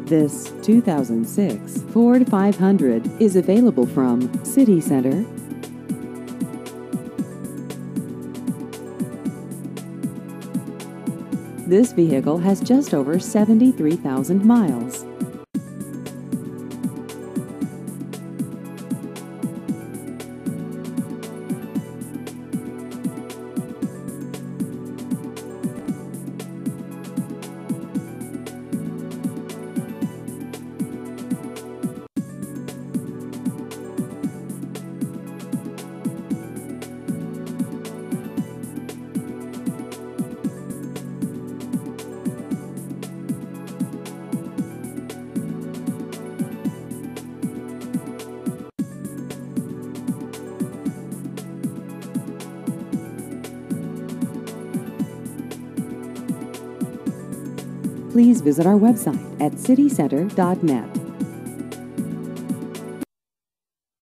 This 2006 Ford 500 is available from City Center. This vehicle has just over 73,000 miles. Please visit our website at citycenter.net.